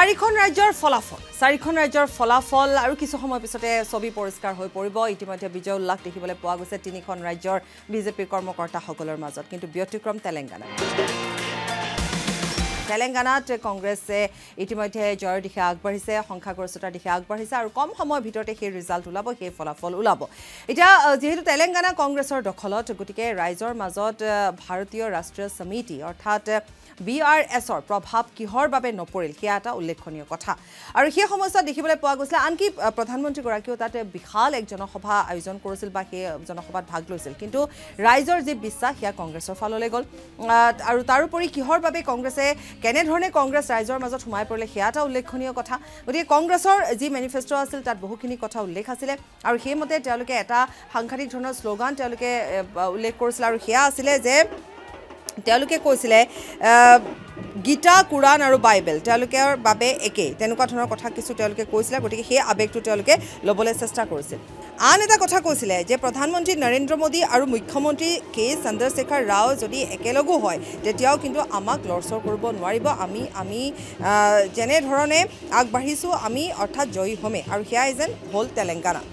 চাৰিখন ৰাজ্যৰ ফলাফল আৰু কিছু সময় পিছতে ছবি পৰিষ্কাৰ হৈ পৰিব ইতিমধ্যে বিজয় উল্লাস দেখিবলৈ পোৱা গৈছে তিনিখন ৰাজ্যৰ বিজেপি কৰ্মকৰ্তাসকলৰ মাজত কিন্তু ব্যতিক্ৰম তেলেংগানাত কংগ্ৰেছে ইতিমধ্যে জয়ৰ দিশে আগবাঢ়িছে সংখ্যাগৰিষ্ঠতাৰ দিশে আগবাঢ়িছে আৰু কম সময়ৰ ভিতৰতে সেই ৰিজাল্ট ওলাব সেই ফলাফল ওলাব এতিয়া যেহেতু তেলেংগানা কংগ্ৰেছৰ দখলত গতিকে ৰাইজৰ মাজত ভাৰতীয় ৰাষ্ট্ৰীয় সমিতি অৰ্থাৎ BRSৰ প্ৰভাৱ কিহৰ বাবে নপৰিল কিয়া এটা উল্লেখনীয় কথা আৰু সেই সমস্যা দেখিবলৈ পোৱা গৈছিল আনকি প্ৰধানমন্ত্ৰী গৰাকীও তাতে বিশাল এক জনসভা আয়োজন কৰিছিল বা সেই জনসভাত ভাগ লৈছিল কিন্তু ৰাইজৰ যি বিশ্বাস হিয়া কংগ্ৰেছৰ ফাললৈ গল আৰু তাৰোপৰি কিহৰ বাবে কংগ্ৰেছে কেনে ধৰণে কংগ্ৰেছ ৰাইজৰ মাজত সোমাই পৰিলে হিয়া এটা উল্লেখনীয় কথা গতিকে কংগ্ৰেছৰ যি মেনিফেষ্টো আছিল তাত বহুখিনি কথা উল্লেখ আছিল আৰু সেই মতে তেওঁলোকে এটা সাংঘাতিক ধৰণৰ শ্লোগান তেওঁলোকে উল্লেখ কৰিছিল আৰু হিয়া আছিল যে তেওঁলোকে কৈছিলে গীতা কুৰাণ আৰু বাইবেল তেওঁলোকৰ বাবে একে তেনেকুৱা ধৰণৰ কথা কিছু তেওঁলোকে কৈছিল গতিকে সেই আবেগটো তেওঁলোকে লবলৈ চেষ্টা কৰিছিল আন এটা কথা কৈছিলে যে প্ৰধানমন্ত্ৰী নৰেন্দ্ৰ মোদী আৰু মুখ্যমন্ত্ৰী কে চন্দ্ৰশেখৰ ৰাও যদি একেলগো হয় তেতিয়াও কিন্তু আমাক লৰচৰ কৰিব নোৱাৰিব আমি যেনে ধৰণে আগবাঢ়িছো আমি অৰ্থাৎ জয়ী হ'মে আৰু হিয়া যেন হ'ল তেলেংগানা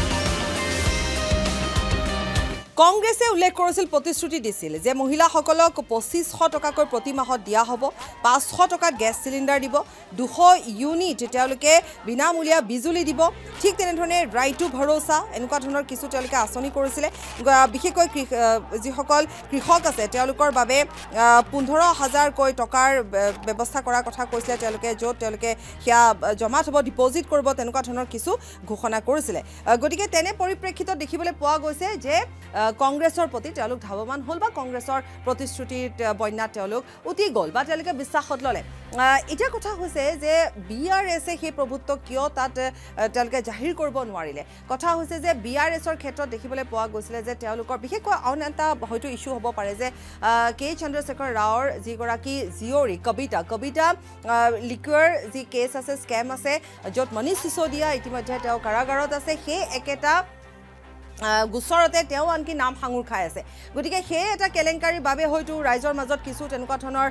কংগ্ৰেছে উল্লেখ কৰিছিল প্ৰতিশ্ৰুতি দিছিল যে মহিলাসকলক 2500 টকাকৈ প্ৰতি মাহত দিয়া হ'ব 500 টকাত গেছ চিলিণ্ডাৰ দিব 200 ইউনিট তেওঁলোকে বিনামূলীয়া বিজুলী দিব ঠিক তেনেধৰণে ৰাইট টু ভৰোসা এনেকুৱা ধৰণৰ কিছু তেওঁলোকে আঁচনি কৰিছিল বিশেষকৈ যিসকল কৃষক আছে তেওঁলোকৰ বাবে 15000 কৈ টকাৰ ব্যৱস্থা কৰাৰ কথা কৈছিল তেওঁলোকে য'ত তেওঁলোকে হিয়া জমা থব ডিপজিট কৰিব তেনেকুৱা ধৰণৰ কিছু ঘোষণা কৰিছিল গতিকে তেনে পৰিপ্ৰেক্ষিতত দেখিবলৈ পোৱা গৈছে যে কংগ্ৰেছৰ প্ৰতি তেওঁলোক ধাৱমান হ'ল বা কংগ্ৰেছৰ প্ৰতিশ্ৰুতিৰ বন্যাত তেওঁলোক উতি গ'ল বা তেওঁলোকে বিশ্বাসত ল'লে এতিয়া কথা হৈছে যে BRSে সেই প্ৰভুত্ব কিয় তাত তেওঁলোকে জাহিৰ কৰিব নোৱাৰিলে কথা হৈছে যে BRSৰ ক্ষেত্ৰত দেখিবলৈ পোৱা গৈছিল যে তেওঁলোকৰ বিশেষকৈ আন এটা হয়তো ইস্যু হ'ব পাৰে যে কে চন্দ্ৰশেখৰ ৰাওৰ যিগৰাকী জিয়ৰী কবিতা লিকুৱাৰ যি কেছ আছে স্কেম আছে য'ত মনীষ সিসোদিয়া ইতিমধ্যে তেওঁ কাৰাগাৰত আছে সেই একেটা গুছৰতে তেওঁ আনকি নাম সাঙুৰ খাই আছে গতিকে সেই এটা কেলেংকাৰীৰ বাবে হয়তো ৰাইজৰ মাজত কিছু তেনেকুৱা ধৰণৰ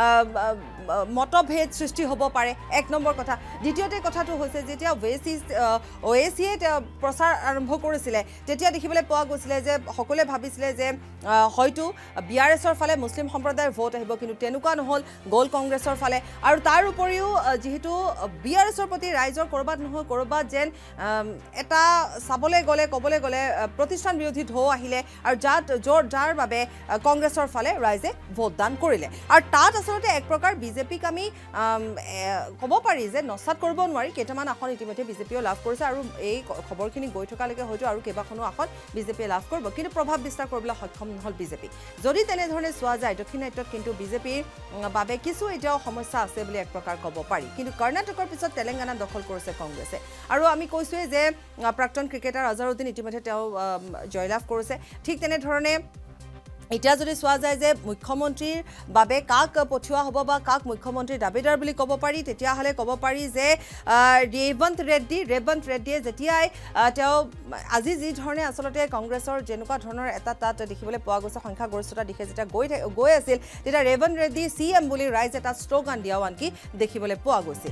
মতভেদ সৃষ্টি হ'ব পাৰে এক নম্বৰ কথা দ্বিতীয়তে কথাটো হৈছে যেতিয়া ওএচিয়ে প্ৰচাৰ আৰম্ভ কৰিছিলে তেতিয়া দেখিবলৈ পোৱা গৈছিল যে সকলোৱে ভাবিছিল যে হয়তো BRSৰ ফালে মুছলিম সম্প্ৰদায়ৰ ভোট আহিব কিন্তু তেনেকুৱা নহল গ'ল কংগ্ৰেছৰ ফালে আৰু তাৰ উপৰিও যেহেতু BRSৰ প্ৰতি ৰাইজৰ কৰবাত নহয় কৰবাত যেন এটা চাবলৈ গ'লে ক'বলৈ গ'লে প্ৰতিষ্ঠান বিৰোধী ঢৌ আহিলে আৰু যাৰ বাবে কংগ্ৰেছৰ ফালে ৰাইজে ভোটদান কৰিলে আৰু তাত আচলতে এক প্ৰকাৰ বিজেপিক আমি ক'ব পাৰি যে নচাত কৰিব নোৱাৰি কেইটামান আসন ইতিমধ্যে বিজেপিও লাভ কৰিছে আৰু এই খবৰখিনি গৈ থকালৈকে হয়তো আৰু কেইবাখনো আসন বিজেপিয়ে লাভ কৰিব কিন্তু প্ৰভাৱ বিস্তাৰ কৰিবলৈ সক্ষম নহল বিজেপি যদি তেনেধৰণে চোৱা যায় দক্ষিণাত্যত কিন্তু বিজেপিৰ বাবে কিছু এতিয়াও সমস্যা আছে বুলি এক প্ৰকাৰ ক'ব পাৰি কিন্তু কৰ্ণাটকৰ পিছত তেলেংগানা দখল কৰিছে কংগ্ৰেছে আৰু আমি কৈছোৱে যে প্ৰাক্তন ক্ৰিকেটাৰ আজহাৰুদ্দিন ইতিমধ্যে তেওঁ জয়লাভ কৰিছে ঠিক তেনেধৰণে এতিয়া যদি চোৱা যায় যে মুখ্যমন্ত্ৰীৰ বাবে কাক পঠিওৱা হ'ব বা কাক মুখ্যমন্ত্ৰীৰ দাবীদাৰ বুলি ক'ব পাৰি তেতিয়াহ'লে ক'ব পাৰি যে ৰেৱন্ত ৰেড্ডিয়ে যেতিয়াই তেওঁ আজি যি ধৰণে আচলতে কংগ্ৰেছৰ যেনেকুৱা ধৰণৰ এটা তাত দেখিবলৈ পোৱা গৈছে সংখ্যাগৰিষ্ঠতা দিশে যেতিয়া গৈ আছিল তেতিয়া ৰেৱন্ত ৰেড্ডি CM বুলি ৰাইজে এটা শ্লোগান দিয়াও আনকি দেখিবলৈ পোৱা গৈছিল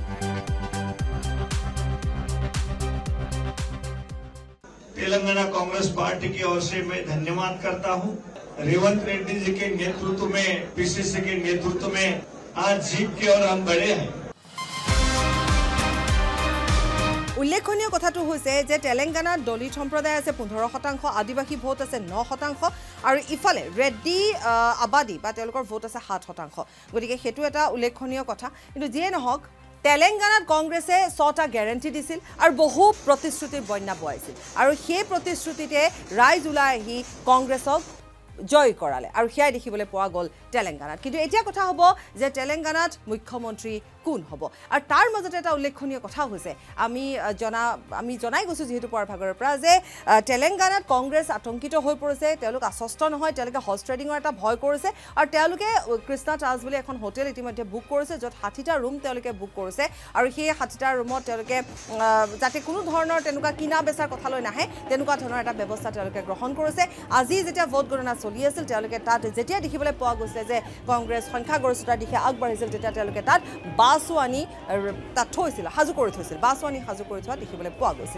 तेलंगाना कांग्रेस पार्टी की ओर से मैं धन्यवाद करता हूं रेवंत रेड्डी जी के नेतृत्व में PCC के नेतृत्व में आज जीत की ओर हम बढ़े हैं উল্লেখনীয় কথাটো হৈছে যে তেলেংগানাত দলিত সম্প্ৰদায় আছে 15% আদিবাসী ভোট আছে 9% আৰু ইফালে ৰেড্ডি আবাদী বা তেওঁলোকৰ ভোট আছে 7% গতিকে হেতু এটা উল্লেখনীয় কথা কিন্তু যিয়ে নহওক তেলেংগানাত কংগ্ৰেছে 6টা গ্যাৰান্টি দিছিল আৰু বহু প্ৰতিশ্ৰুতিৰ বন্যা বয়াইছিল আৰু সেই প্ৰতিশ্ৰুতিতে ৰাইজ ওলাই আহি কংগ্ৰেছক জয় কৰালে আৰু হিয়া দেখিবলৈ পোৱা গ'ল তেলেংগানাত কিন্তু এতিয়া কথা হ'ব যে তেলেংগানাত মুখ্যমন্ত্ৰী কোন হ'ব আৰু তাৰ মাজতে এটা উল্লেখনীয় কথা হৈছে আমি জনাই গৈছো যেহেতু পৰ ভাগৰ পৰা যে তেলেংগানাত কংগ্ৰেছ আতংকিত হৈ পৰিছে তেওঁলোক আশ্বস্ত নহয় তেওঁলোকে হৰ্স ট্ৰেডিঙৰ এটা ভয় কৰিছে আৰু তেওঁলোকে কৃষ্ণা টাজ বুলি এখন হোটেল ইতিমধ্যে বুক কৰিছে য'ত 60টা ৰুম তেওঁলোকে বুক কৰিছে আৰু সেই 60টা ৰুমত তেওঁলোকে যাতে কোনো ধৰণৰ তেনেকুৱা কিনা বেচাৰ কথালৈ নাহে তেনেকুৱা ধৰণৰ এটা ব্যৱস্থা তেওঁলোকে গ্ৰহণ কৰিছে আজি যেতিয়া ভোট গণনা চলি আছিল তেওঁলোকে তাত যেতিয়া দেখিবলৈ পোৱা গৈছিল যে কংগ্ৰেছ সংখ্যাগৰিষ্ঠতাৰ দিশে আগবাঢ়িছিল তেতিয়া তেওঁলোকে তাত বাছো আনি তাত থৈছিল সাজু কৰি থৈছিল বাছো আনি সাজু কৰি থোৱা দেখিবলৈ পোৱা গৈছিল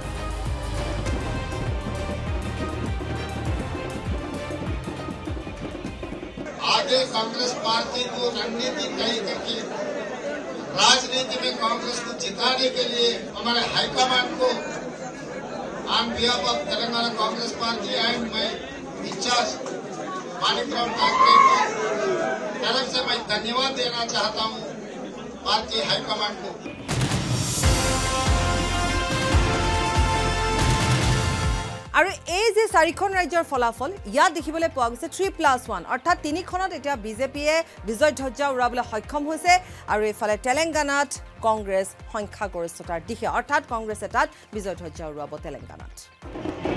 आगे कांग्रेस पार्टी को रणनीति तय करके राजनीति में कांग्रेस को जिताने के लिए हमारे हाईकमान को on behalf of Telangana Congress party and मैं इंचार्ज मानिकराव ठाकरे को तरफ से मैं धन्यवाद देना चाहता हूं पार्टी हाईकमान को আৰু এই যে চাৰিখন ৰাজ্যৰ ফলাফল ইয়াত দেখিবলৈ পোৱা গৈছে 3+1 অৰ্থাৎ তিনিখনত এতিয়া বিজেপিয়ে বিজয় ধ্বজা উৰাবলৈ সক্ষম হৈছে আৰু এফালে তেলেংগানাত কংগ্ৰেছ সংখ্যাগৰিষ্ঠতাৰ দিশে অৰ্থাৎ কংগ্ৰেছে তাত বিজয় ধ্বজা উৰুৱাব তেলেংগানাত